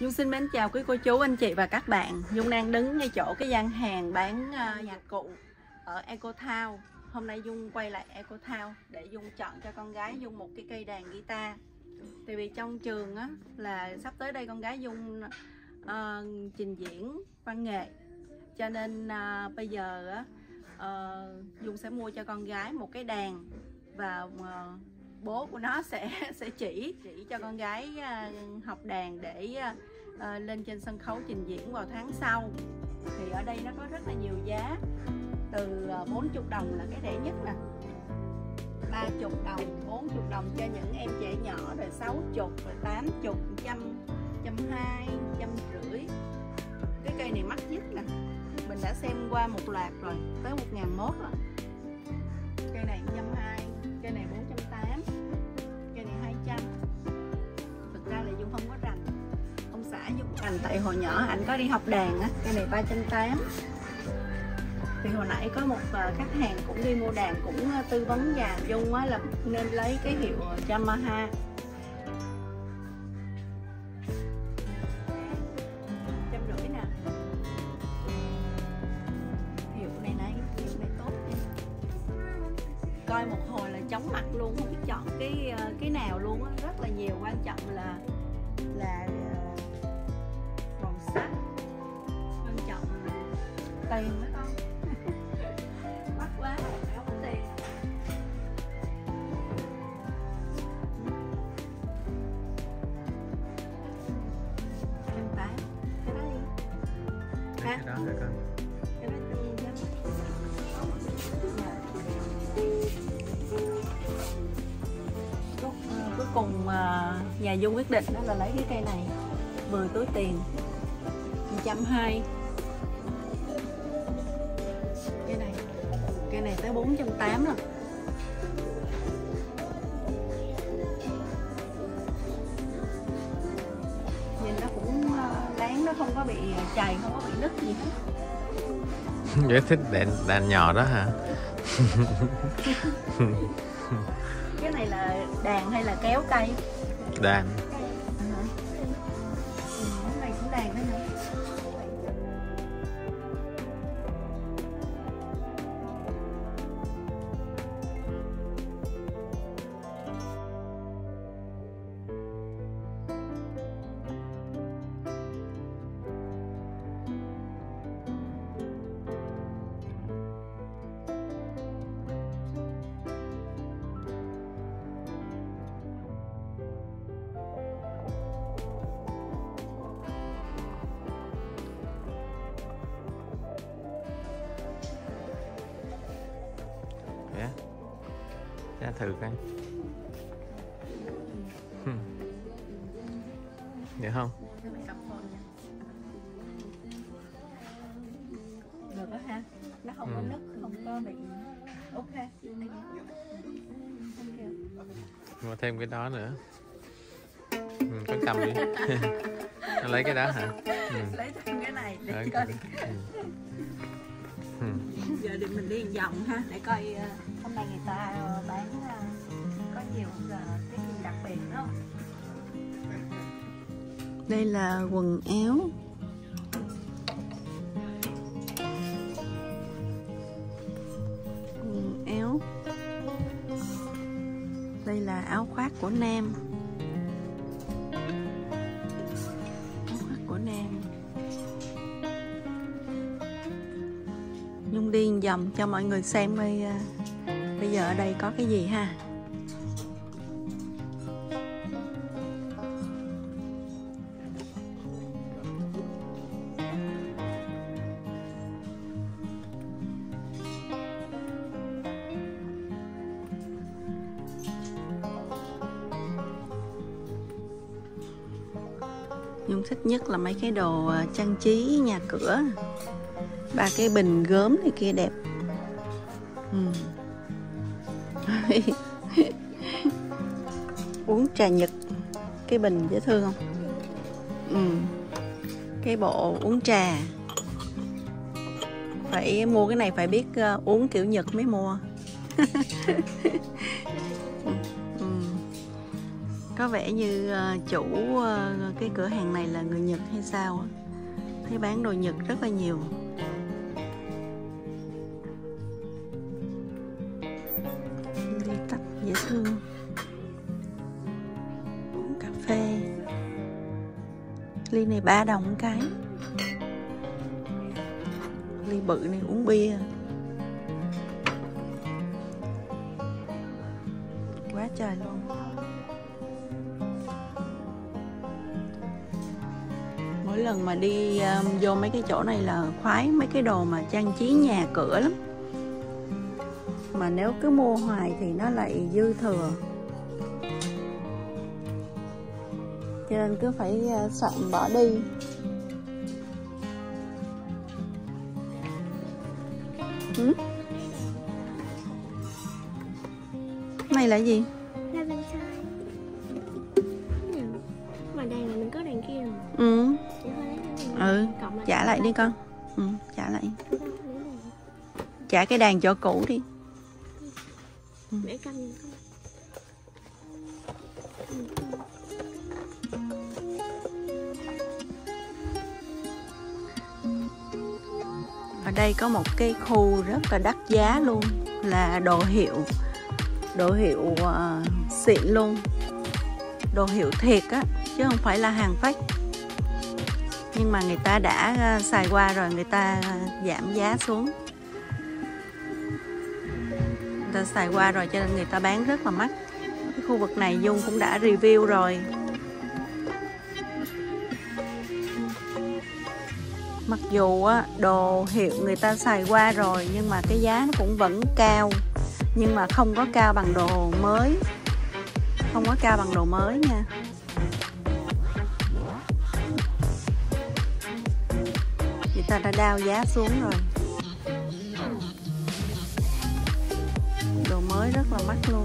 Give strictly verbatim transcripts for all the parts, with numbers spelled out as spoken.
Dung xin mến chào quý cô chú, anh chị và các bạn. Dung đang đứng ngay chỗ cái gian hàng bán uh, nhạc cụ ở Eco Town. Hôm nay Dung quay lại Eco Town để Dung chọn cho con gái Dung một cái cây đàn guitar. Tại vì trong trường á, là sắp tới đây con gái Dung uh, trình diễn văn nghệ. Cho nên uh, bây giờ á, uh, Dung sẽ mua cho con gái một cái đàn. Và uh, bố của nó sẽ sẽ chỉ chỉ cho con gái uh, học đàn để uh, uh, lên trên sân khấu trình diễn vào tháng sau. Thì ở đây nó có rất là nhiều giá, từ uh, bốn mươi đồng là cái rẻ nhất nè, ba mươi đồng, bốn mươi đồng cho những em trẻ nhỏ, rồi sáu mươi, rồi tám mươi, trăm, trăm hai, trăm rưỡi. Cái cây này mắc nhất nè, mình đã xem qua một loạt rồi, tới một ngàn mốt rồi. Cây này trăm hai, cây này bốn trăm tám, cây này hai trăm. Thực ra là Dung không có rành, ông xã Dung rành, tại hồi nhỏ anh có đi học đàn á. Cây này ba trăm tám. Thì hồi nãy có một khách hàng cũng đi mua đàn, cũng tư vấn già Dung á là nên lấy cái hiệu Yamaha. Trăm rưỡi nè. Hiệu này này, hiệu này tốt nha. Coi một hồi là chóng mặt luôn, không biết chọn cái cái nào luôn á, rất là nhiều. Quan trọng là là màu sắc, quan trọng tiền đó con. Mắc quá phải không có tiền. Trăm tám cái đó đi ha, cái đó hả con? cái đó tiền chứ. Cuối cùng nhà Dung quyết định đó là lấy cái cây này, vừa túi tiền, một trăm hai mươi. Cái này, cây này tới bốn trăm tám rồi. Nhìn nó cũng đáng, nó không có bị chày, không có bị nứt gì hết. Giải thích đàn, đàn nhỏ đó hả? Cái này là đàn hay là kéo cây? Đàn. Ừ, cái này cũng đàn đó nữa. Ra thử coi. Được không? Được đó ha. Nó không có ừ. nứt, không có bị. Ok. Mua thêm cái đó nữa. Ừ, có cầm đi. Nó lấy cái đó hả? Ừ. Lấy thêm cái này để Đấy, coi. ừ. Ừ. Giờ thì mình đi vòng ha, để coi uh, hôm nay người ta uh, bán uh, có nhiều uh, cái gì đặc biệt đó không? Đây là quần áo. Quần áo. Đây là áo khoác của nam. Áo khoác của nam. Nhung đi vòng cho mọi người xem bây, bây giờ ở đây có cái gì ha. Nhung thích nhất là mấy cái đồ trang trí nhà cửa. Ba cái bình gốm này kia đẹp. Ừ. Uống trà Nhật. Cái bình dễ thương không? Ừ. Cái bộ uống trà. Phải mua cái này, phải biết uh, uống kiểu Nhật mới mua. Ừ. Có vẻ như uh, chủ uh, cái cửa hàng này là người Nhật hay sao. Thấy bán đồ Nhật rất là nhiều. Ly tách dễ thương. Uống cà phê. Ly này ba đồng một cái. Ly bự này uống bia. Quá trời luôn. Mỗi lần mà đi um, vô mấy cái chỗ này là khoái mấy cái đồ mà trang trí nhà cửa lắm. Mà nếu cứ mua hoài thì nó lại dư thừa. Cho nên cứ phải uh, soạn bỏ đi. Ừ? Này là gì? Là bên trái. Mà đàn này mình có đàn kia rồi. Ừ. Ừ. Cộng lại. Trả lại đi con. Ừ, trả lại. Trả cái đàn chỗ cũ đi. Ừ. Để canh con. Ở đây có một cái khu rất là đắt giá luôn, là đồ hiệu. Đồ hiệu uh, xịn luôn. Đồ hiệu thiệt á, chứ không phải là hàng fake. Nhưng mà người ta đã uh, xài qua rồi, người ta uh, giảm giá xuống. Người ta xài qua rồi cho nên người ta bán rất là mắc. Cái khu vực này Dung cũng đã review rồi. Mặc dù á, đồ hiệu người ta xài qua rồi nhưng mà cái giá nó cũng vẫn cao. Nhưng mà không có cao bằng đồ mới. Không có cao bằng đồ mới nha. Người ta đã đao giá xuống rồi. Đồ mới rất là mắc luôn.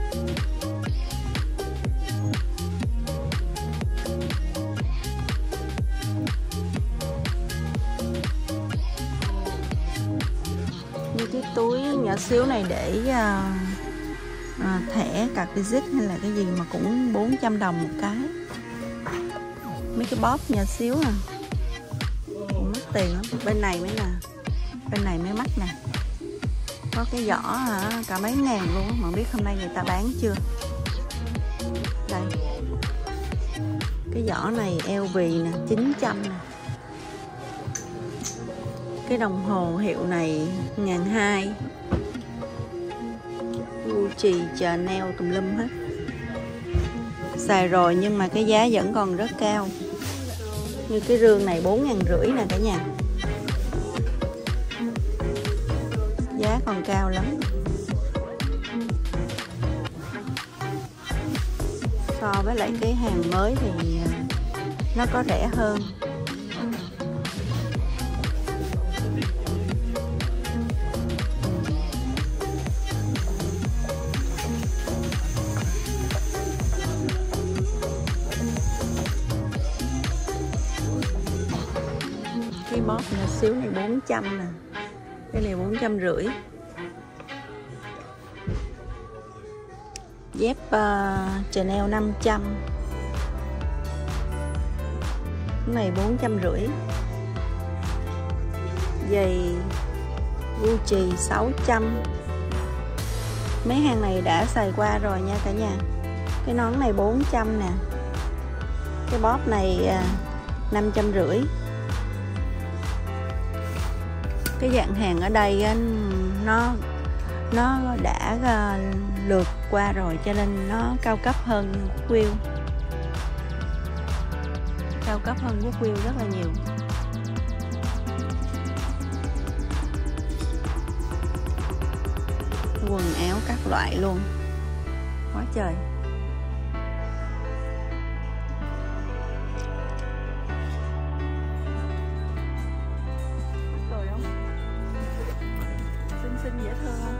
Như cái túi nhỏ xíu này để uh, uh, thẻ card visit hay là cái gì mà cũng bốn trăm đồng một cái. Mấy cái bóp nhỏ xíu à, mất tiền lắm. Bên này mới là bên này mới mắc nè. Có cái giỏ hả, cả mấy ngàn luôn. Mà không biết hôm nay người ta bán chưa. Đây, cái giỏ này eo vê nè, chín trăm nè. Cái đồng hồ hiệu này một nghìn hai trăm. Gucci, Chanel tùm lum hết. Xài rồi nhưng mà cái giá vẫn còn rất cao. Như cái rương này bốn ngàn rưỡi nè cả nhà. Giá còn cao lắm. So với lại cái hàng mới thì nó có rẻ hơn. Cái bóp nhỏ xíu này bốn trăm nè. Cái này bốn trăm rưỡi. Dép uh, Chanel năm trăm. Cái này bốn trăm rưỡi. Giày Gucci sáu trăm. Mấy hàng này đã xài qua rồi nha cả nhà. Cái nón này bốn trăm nè. Cái bóp này uh, năm trăm rưỡi. Cái dạng hàng ở đây nó nó đã lượt qua rồi cho nên nó cao cấp hơn Goodwill. Cao cấp hơn Goodwill rất là nhiều. Quần áo các loại luôn. Quá trời. Xinh dễ thương không?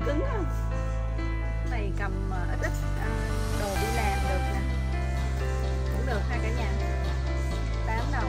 cứng không? Này cầm uh, ít ít uh, đồ đi làm được nè, cũng được ha cả nhà. Tám đồng.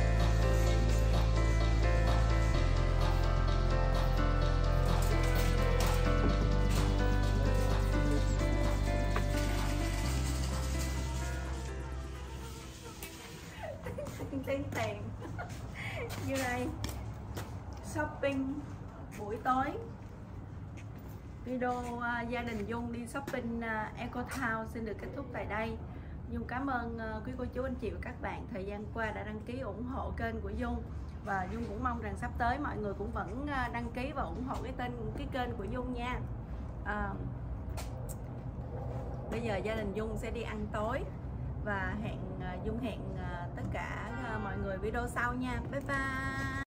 Tiền tiền như đây. Shopping buổi tối. Video uh, gia đình Dung đi shopping uh, Eco Town xin được kết thúc tại đây. Dung cảm ơn uh, quý cô chú anh chị và các bạn thời gian qua đã đăng ký ủng hộ kênh của Dung. Và Dung cũng mong rằng sắp tới mọi người cũng vẫn uh, đăng ký và ủng hộ cái tên cái kênh của Dung nha. uh, Bây giờ gia đình Dung sẽ đi ăn tối. Và hẹn uh, Dung hẹn uh, tất cả uh, mọi người video sau nha. Bye bye.